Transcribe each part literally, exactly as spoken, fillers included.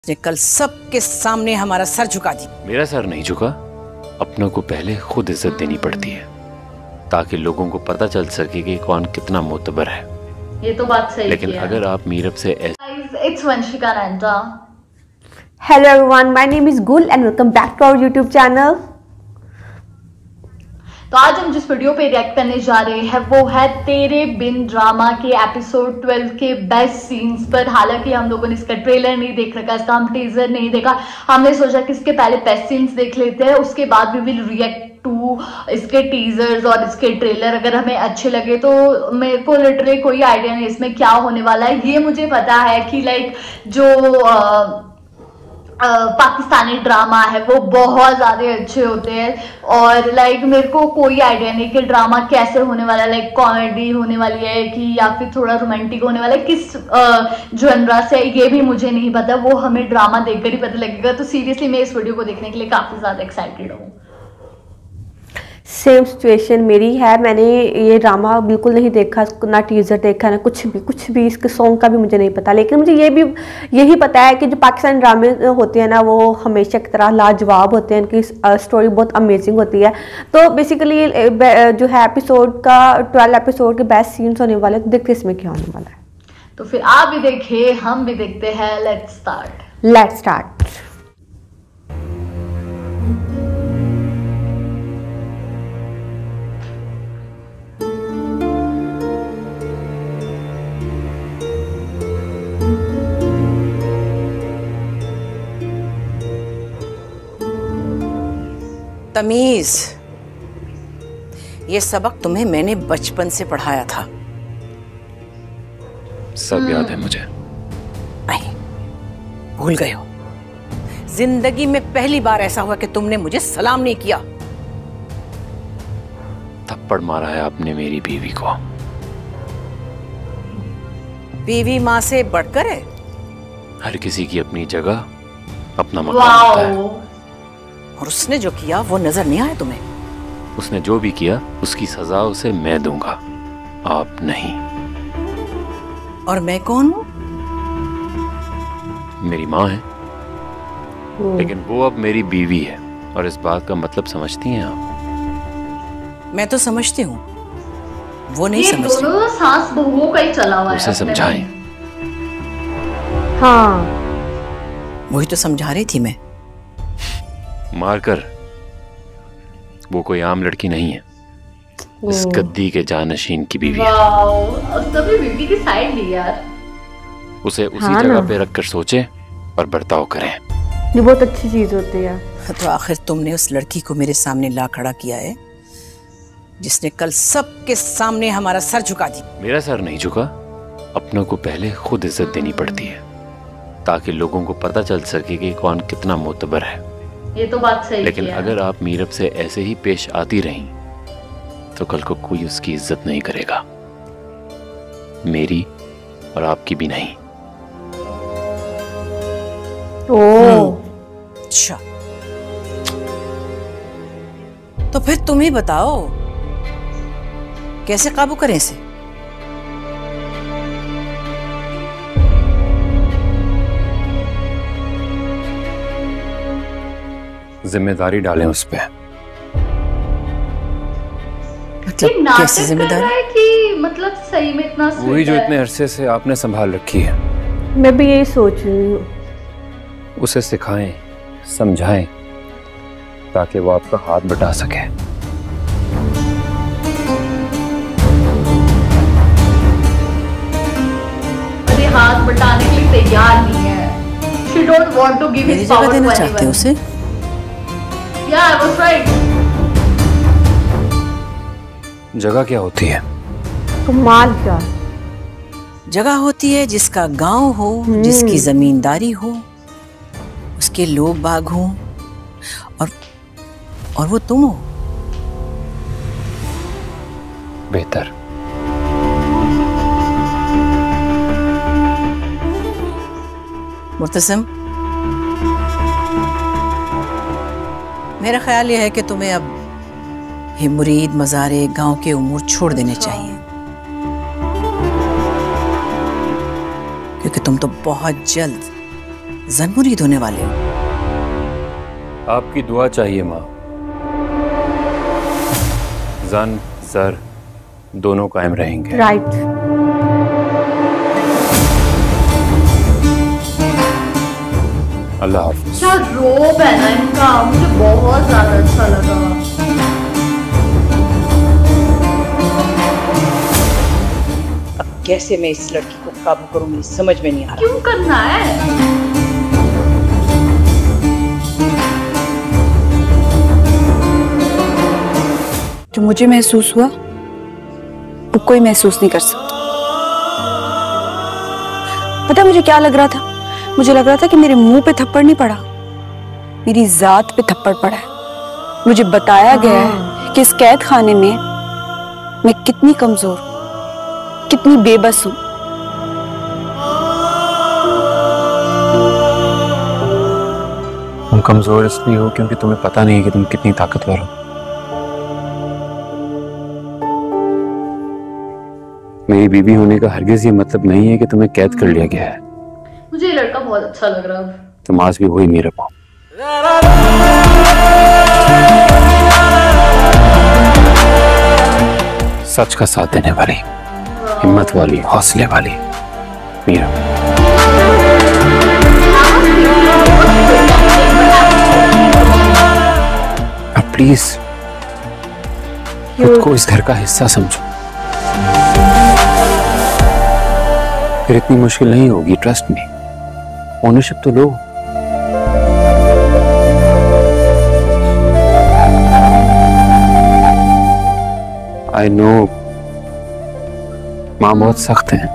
ने कल सबके सामने हमारा सर झुका दी। मेरा सर नहीं झुका, अपनों को पहले खुद इज्जत देनी पड़ती है ताकि लोगों को पता चल सके कि कौन कितना मोतबर है। ये तो बात सही लेकिन अगर आप मीरब से It's Vanshika Nanta. Hello everyone, my name is Gul and welcome back to our YouTube channel. तो आज हम जिस वीडियो पे रिएक्ट करने जा रहे हैं वो है तेरे बिन ड्रामा के एपिसोड ट्वेल्व के बेस्ट सीन्स पर। हालांकि हम लोगों ने इसका ट्रेलर नहीं देख रखा, इसका हम टीजर नहीं देखा। हमने सोचा कि इसके पहले बेस्ट सीन्स देख लेते हैं, उसके बाद वी विल रिएक्ट टू इसके टीजर्स और इसके ट्रेलर। अगर हमें अच्छे लगे तो मेरे को लिटरली कोई आइडिया नहीं इसमें क्या होने वाला है। ये मुझे पता है कि लाइक जो आ, Uh, पाकिस्तानी ड्रामा है वो बहुत ज़्यादा अच्छे होते हैं और लाइक मेरे को कोई आइडिया नहीं कि ड्रामा कैसे होने वाला है। लाइक कॉमेडी होने वाली है कि या फिर थोड़ा रोमांटिक होने वाला है, किस जनरा uh, से ये भी मुझे नहीं पता, वो हमें ड्रामा देखकर ही पता लगेगा। तो सीरियसली मैं इस वीडियो को देखने के लिए काफ़ी ज़्यादा एक्साइटेड हूँ। सेम सिचुएशन मेरी है, मैंने ये ड्रामा बिल्कुल नहीं देखा, ना टीजर देखा ना कुछ भी कुछ भी इसके सॉन्ग का भी मुझे नहीं पता। लेकिन मुझे ये भी यही पता है कि जो पाकिस्तानी ड्रामे होते हैं ना वो हमेशा की तरह लाजवाब होते हैं, इनकी स्टोरी बहुत अमेजिंग होती है। तो बेसिकली जो है एपिसोड का ट्वेल्व एपिसोड के बेस्ट सीन्स होने वाले, तो देखते इसमें क्या होने वाला है। तो फिर आप भी देखिए, हम भी देखते हैं। लेट्स स्टार्ट लेट्स स्टार्ट तमीज, ये सबक तुम्हें मैंने बचपन से पढ़ाया था। सब याद है मुझे। नहीं, भूल गए हो। जिंदगी में पहली बार ऐसा हुआ कि तुमने मुझे सलाम नहीं किया। थप्पड़ मारा है आपने मेरी बीवी को। बीवी माँ से बढ़कर है। हर किसी की अपनी जगह, अपना मकाम होता है। और उसने जो किया वो नजर नहीं आया तुम्हें? उसने जो भी किया उसकी सजा उसे मैं दूंगा, आप नहीं। और मैं कौन हूं? मेरी माँ है, लेकिन वो अब मेरी बीवी है। और इस बात का मतलब समझती हैं आप? मैं तो समझती हूँ, वो नहीं समझती। ये दोनों सास बहुओं का ही चला हुआ है। उसे समझाएं। हाँ, वही तो समझा रही थी मैं। मारकर, वो कोई आम लड़की नहीं है, इस गद्दी के जानशीन की बीवी है। तभी बीवी की साइड ली यार। उसे उसी हाँ जगह पे रखकर सोचें और बर्ताव करें। ये बहुत अच्छी चीज होती है। तो आखिर तुमने उस लड़की को मेरे सामने ला खड़ा किया है जिसने कल सबके सामने हमारा सर झुका दी। मेरा सर नहीं झुका, अपनों को पहले खुद इज्जत देनी पड़ती है ताकि लोगों को पता चल सके कि कौन कितना मोतबर है। ये तो बात सही लेकिन है। अगर आप मीरब से ऐसे ही पेश आती रहीं तो कल को कोई उसकी इज्जत नहीं करेगा, मेरी और आपकी भी नहीं। ओह, अच्छा, तो फिर तुम ही बताओ कैसे काबू करें इसे? जिम्मेदारी डालें उस पे। मतलब कैसी जिम्मेदारी? है कि मतलब सही में इतना वही जो इतने अरसे से आपने संभाल रखी है। मैं भी यही सोच रही हूँ। उसे सिखाएं, समझाएं ताकि वो आपका हाथ बटा सके। अरे हाथ बटाने के लिए तैयार नहीं है। She don't want to give his power to anyone. चाहते हो उसे? Yeah, I was right. जगह क्या होती है? कमाल क्या जगह होती है जिसका गांव हो, जिसकी जमींदारी हो, उसके लोग बाग हो, और और वो तुम हो। बेहतर। मुर्तसिम, मेरा ख्याल यह है कि तुम्हें अब ये मुरीद मज़ारे गांव के उमूर छोड़ देने चाहिए, क्योंकि तुम तो बहुत जल्द जन मुरीद होने वाले हो। आपकी दुआ चाहिए माँ। जन जर दोनों कायम रहेंगे। राइट। अल्लाह हाफ़िज़। क्या रोब है ना इनका, मुझे बहुत ज्यादा अच्छा लगा। अब कैसे मैं इस लड़की को काबू करूं, मुझे समझ में नहीं आ रहा। क्यों करना है? जो मुझे महसूस हुआ वो कोई महसूस नहीं कर सकता। पता मुझे क्या लग रहा था? मुझे लग रहा था कि मेरे मुंह पे थप्पड़ नहीं पड़ा, मेरी जात पे थप्पड़ पड़ा है। मुझे बताया गया है कि इस कैद खाने में मैं कितनी कमजोर, कितनी बेबस हूं। तुम कमजोर इसलिए हो क्योंकि तुम्हें पता नहीं है कि तुम कितनी ताकतवर हो। मेरी बीवी होने का हरगिज ये मतलब नहीं है कि तुम्हें कैद कर लिया गया है। मुझे ये लड़का बहुत अच्छा लग रहा है। तुम आज भी वही मेरा पाओ। सच का साथ देने वाली, हिम्मत वाली, हौसले वाली मीरा। अब प्लीज खुद को इस घर का हिस्सा समझो, फिर इतनी मुश्किल नहीं होगी। ट्रस्ट में ओनरशिप तो लो। आई नो माँ बहुत सख्त हैं,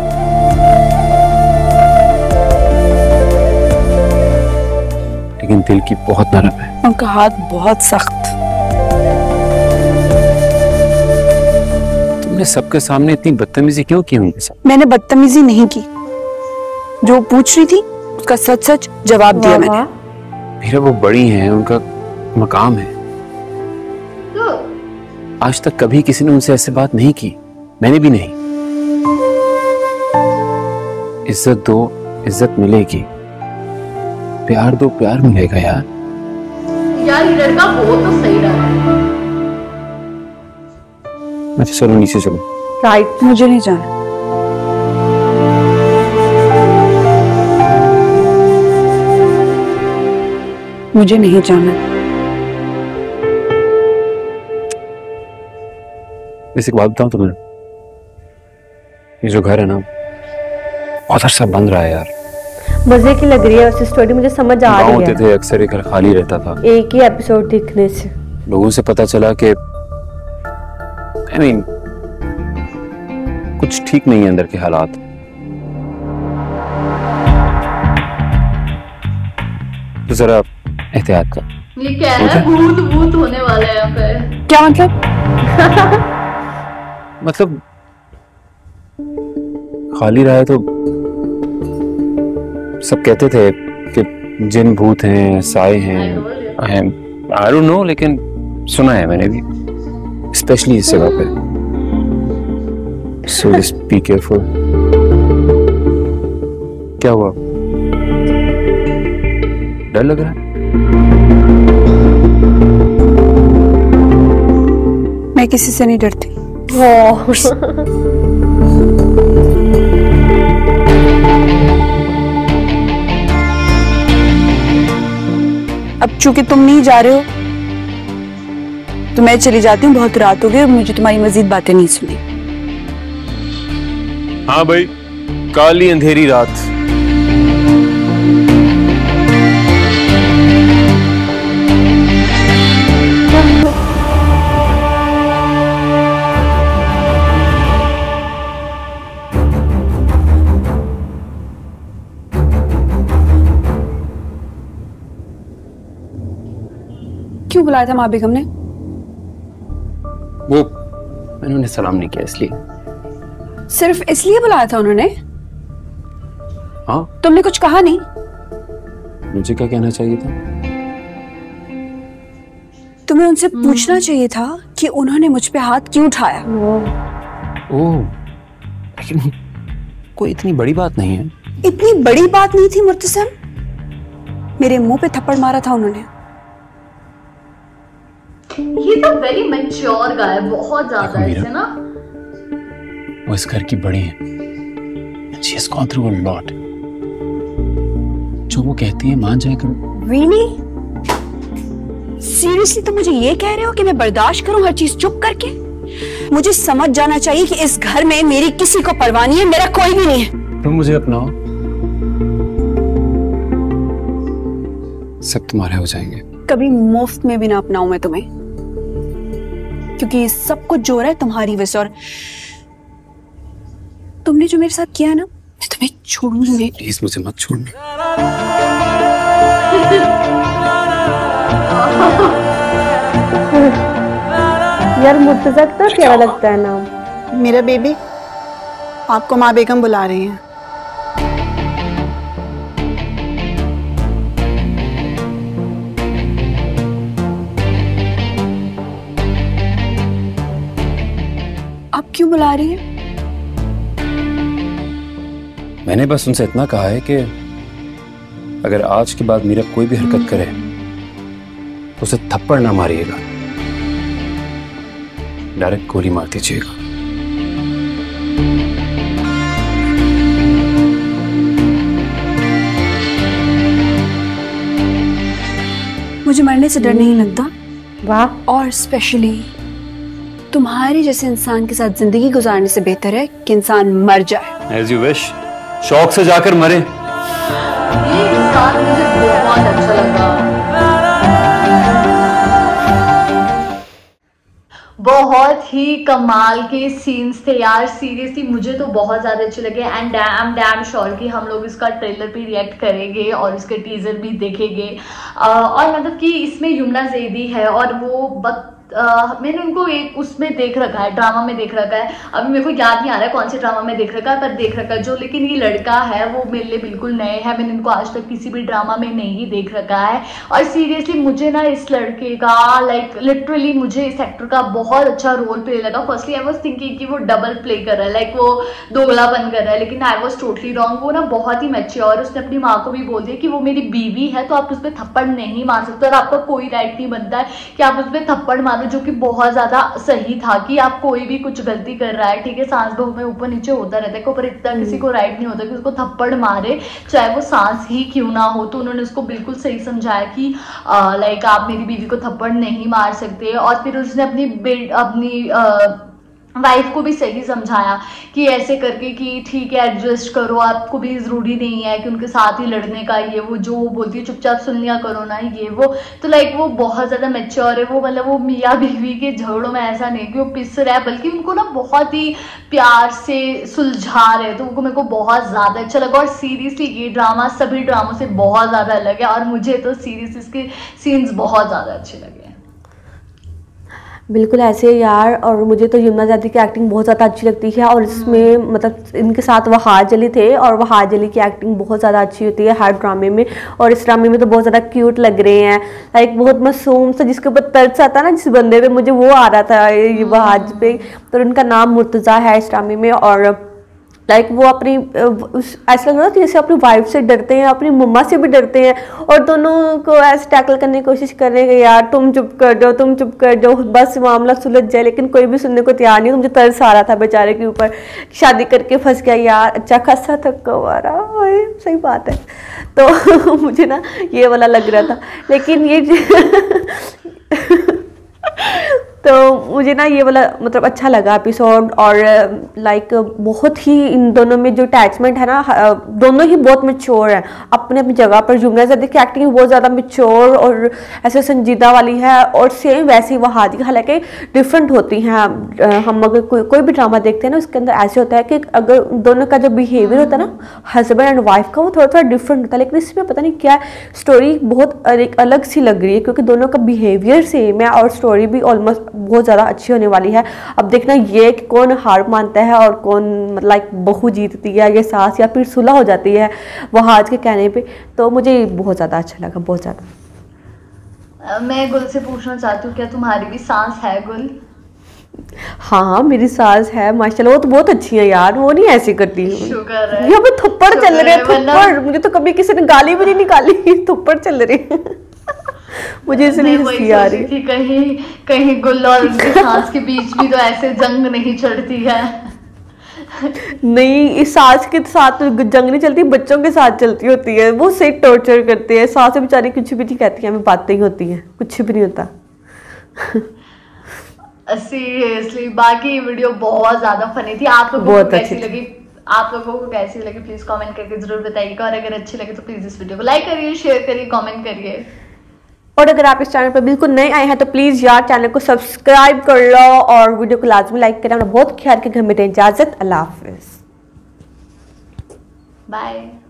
लेकिन दिल की बहुत नरम है। उनका हाथ बहुत सख्त। तुमने सबके सामने इतनी बदतमीजी क्यों की उनके साथ? मैंने बदतमीजी नहीं की, जो पूछ रही थी उसका सच सच जवाब दिया मैंने। मेरा वो बड़ी हैं, उनका मकाम है। आज तक कभी किसी ने उनसे ऐसे बात नहीं की, मैंने भी नहीं। इज्जत दो, इज्जत मिलेगी। प्यार दो, प्यार मिलेगा यार। यार ये लड़का हो तो सही रहा है। अच्छा चलो नीचे चलो। राइट। मुझे नहीं जाना। मुझे नहीं जाना। वैसे एक बात बताऊं तुम्हें, ये जो घर है ना बहुत अरसा बंद रहा है यार। मजे की लग रही है वैसे स्टोरी, मुझे समझ आ रही है। होते थे अक्सर ये घर खाली रहता था। एक ही एपिसोड देखने से लोगों से पता चला कि I mean, कुछ ठीक नहीं है अंदर के हालात। तो जरा एहतियात कर। ये क्या है? भूत भूत होने वाला है यहाँ पे। क्या मतलब? मतलब खाली रहा है तो सब कहते थे कि जिन भूत हैं, साए हैं। आई डोंट नो, लेकिन सुना है मैंने भी, स्पेशली इस जगह पे। So just be careful. क्या हुआ? डर लग रहा है? मैं किसी से नहीं डरती। अब चूंकि तुम नहीं जा रहे हो तो मैं चली जाती हूँ। बहुत रात हो गई और मुझे तुम्हारी मजीद बातें नहीं सुनी। हाँ भाई, काली अंधेरी रात। क्यों बुलाया था माँ बेगम ने? वो मैंने उन्हें सलाम नहीं किया इसलिए। सिर्फ इसलिए बुलाया था उन्होंने? हाँ। तुमने कुछ कहा नहीं? मुझे क्या कहना चाहिए था? तुम्हें उनसे पूछना चाहिए था कि उन्होंने मुझ पे हाथ क्यों उठाया। ओह, लेकिन कोई इतनी बड़ी बात नहीं है। इतनी बड़ी बात नहीं थी मुर्तसिम। मेरे मुंह पे थप्पड़ मारा था उन्होंने। ये तो वेरी मैच्योर गाय, बहुत ज्यादा है इसे ना। वो इस घर की बड़ी है। She has gone through a lot. जो वो कहती है मान जाया करो। Really? सीरियसली तुम मुझे ये कह रहे हो कि मैं बर्दाश्त करूं हर चीज चुप करके? मुझे समझ जाना चाहिए कि इस घर में मेरी किसी को परवाह नहीं है, मेरा कोई भी नहीं है। तुम मुझे अपनाओ, सब तुम्हारे हो जाएंगे। कभी मुफ्त में भी ना अपनाऊं मैं तुम्हें, क्योंकि ये सब कुछ जो हो रहा है तुम्हारी वजह से। और तुमने जो मेरे साथ किया है ना, मैं तुम्हें छोड़ूंगी नहीं। प्लीज मुझे मत छोड़ना। यार मुर्तजा कितना प्यारा लगता है नाम। मेरा बेबी, आपको माँ बेगम बुला रही हैं। आप क्यों बुला रही हैं? मैंने बस उनसे इतना कहा है कि अगर आज के बाद मीरा कोई भी हरकत करे तो उसे थप्पड़ ना मारिएगा, डायरेक्ट गोली मार दीजिएगा। मुझे मरने से डर नहीं लगता। वाह। और स्पेशली तुम्हारे जैसे इंसान के साथ जिंदगी गुजारने से बेहतर है कि इंसान मर जाए। As you wish, शौक से जाकर मरे। ये इंसान मुझे बहुत अच्छा लगा, बहुत ही कमाल के सीन्स थे यार। सीरियसली मुझे तो बहुत ज्यादा अच्छे लगे एंड डैम डैम श्योर कि हम लोग इसका ट्रेलर भी रिएक्ट करेंगे और इसके टीजर भी देखेंगे। और मतलब कि इसमें यमुना ज़ैदी है और वो बक Uh, मैंने उनको एक उसमें देख रखा है, ड्रामा में देख रखा है। अभी मेरे को याद नहीं आ रहा है कौन से ड्रामा में देख रखा है, पर देख रखा है जो। लेकिन ये लड़का है वो मेरे लिए बिल्कुल नए है, मैंने इनको आज तक किसी भी ड्रामा में नहीं देख रखा है। और सीरियसली मुझे ना इस लड़के का लाइक लिटरली मुझे इस एक्टर का बहुत अच्छा रोल प्ले लगा। फर्स्टली आई वॉज थिंकिंग कि वो डबल प्ले कर रहा है, लाइक वो दोगलापन कर रहा है, लेकिन आई वॉज टोटली रॉन्ग। वो ना बहुत ही मैच्योर, उसने अपनी माँ को भी बोल दिया कि वो मेरी बीवी है तो आप उस पर थप्पड़ नहीं मार सकते और आपका कोई राइट नहीं बनता है कि आप उस पर थप्पड़ मारो, जो कि बहुत ज्यादा सही था। कि आप कोई भी कुछ गलती कर रहा है, ठीक है, सांस बहू में ऊपर नीचे होता रहता है, ऊपर इतना किसी को राइट नहीं होता कि उसको थप्पड़ मारे, चाहे वो सांस ही क्यों ना हो। तो उन्होंने उसको बिल्कुल सही समझाया कि लाइक आप मेरी बीवी को थप्पड़ नहीं मार सकते। और फिर उसने अपनी बेट अपनी आ, वाइफ को भी सही समझाया कि ऐसे करके कि ठीक है एडजस्ट करो, आपको भी जरूरी नहीं है कि उनके साथ ही लड़ने का, ये वो जो वो बोलती है चुपचाप सुन लिया करो ना, ये वो। तो लाइक वो बहुत ज्यादा मैच्योर है। वो मतलब वो मियाँ बीवी के झगड़ों में ऐसा नहीं कि वो पिस रहा है, बल्कि उनको ना बहुत ही प्यार से सुलझा रहे। तो उनको मेरे को बहुत ज्यादा अच्छा लगा। और सीरियसली ये ड्रामा सभी ड्रामों से बहुत ज्यादा अलग है और मुझे तो सीरियसली इसके सीन्स बहुत ज्यादा अच्छे लगे। बिल्कुल ऐसे यार। और मुझे तो यमुना ज़ैदी की एक्टिंग बहुत ज़्यादा अच्छी लगती है। और इसमें मतलब इनके साथ वहाज अली थे और वहाज अली की एक्टिंग बहुत ज़्यादा अच्छी होती है हर ड्रामे में। और इस ड्रामे में तो बहुत ज़्यादा क्यूट लग रहे हैं, लाइक बहुत मासूम सा, जिसके ऊपर तरस आता ना जिस बंदे पे, मुझे वो आ रहा था ये वहाज पे। तो उनका नाम मुर्तज़ा है इस ड्रामे में। और लाइक like, वो अपनी ऐसा लग रहा था जैसे अपनी वाइफ से डरते हैं, अपनी मम्मा से भी डरते हैं और दोनों को ऐसे टैकल करने की कोशिश कर रहे हैं कि यार तुम चुप कर जाओ, तुम चुप कर जाओ, बस मामला सुलझ जाए। लेकिन कोई भी सुनने को तैयार नहीं। मुझे तरस आ रहा था बेचारे के ऊपर, शादी करके फंस गया यार, अच्छा खासा थका हुआ रहा, सही बात है। तो मुझे ना ये वाला लग रहा था। लेकिन ये तो मुझे ना ये वाला मतलब अच्छा लगा एपिसोड। और लाइक बहुत ही इन दोनों में जो अटैचमेंट है ना, दोनों ही बहुत मैच्योर हैं अपने अपनी जगह पर। यमुना ज़ैदी की एक्टिंग बहुत ज़्यादा मैच्योर और ऐसे संजीदा वाली है और सेम वैसी वहाज की, हालांकि डिफरेंट होती हैं। हम अगर कोई कोई भी ड्रामा देखते हैं ना, उसके अंदर ऐसे होता है कि अगर दोनों का जो बिहेवियर होता है ना हस्बैंड एंड वाइफ का, वो थोड़ा थोड़ा डिफरेंट होता है। लेकिन इसमें पता नहीं क्या स्टोरी बहुत एक अलग सी लग रही है, क्योंकि दोनों का बिहेवियर सेम है और स्टोरी भी ऑलमोस्ट बहुत ज़्यादा अच्छी होने वाली है। अब देखना ये कि कौन हार मानता है और कौन लाइक बहू जीतती है या सास, या फिर सुलह हो जाती है वहाज के कहने पे। तो मुझे बहुत ज़्यादा अच्छा लगा, बहुत ज़्यादा। मैं गुल से पूछना चाहती हूँ, क्या तुम्हारी भी सांस है गुल? हाँ मेरी सास है माशाल्लाह, वो तो बहुत अच्छी है यार, वो नहीं ऐसी करती। शुक्र है। यहाँ पे थप्पड़ चल रहे हैं, शुक्र है, वरना- थप्पड़ मुझे तो कभी किसी ने गाली भी नहीं निकाली, थप्पड़ चल रहे मुझे इसलिए मैं वही हंसी आ सोच रही रही थी कहीं कहीं गुल और उनकी सास के बीच भी तो ऐसे जंग नहीं चढ़ती है। नहीं, इस सास के साथ तो जंग नहीं चलती, बच्चों के साथ चलती होती है, वो से टॉर्चर करते हैं। सास बेचारी कुछ भी नहीं कहती है, हमें बातें ही होती हैं, कुछ भी नहीं होता। सीरियसली बाकी वीडियो बहुत ज्यादा फनी थी। आप लोगों बहुत को कैसी अच्छी थी। लगी, आप लोगों को कैसी लगी प्लीज कमेंट करके जरूर बताइएगा। और अगर अच्छी लगे तो प्लीज इस वीडियो को लाइक करिए, शेयर करिए, कमेंट करिए। और अगर आप इस चैनल पर बिल्कुल नए आए हैं तो प्लीज यार चैनल को सब्सक्राइब कर लो और वीडियो को लाजमी लाइक करें। बहुत ख्याल के घर में दें इजाजत। अल्लाह हाफिज, बाय।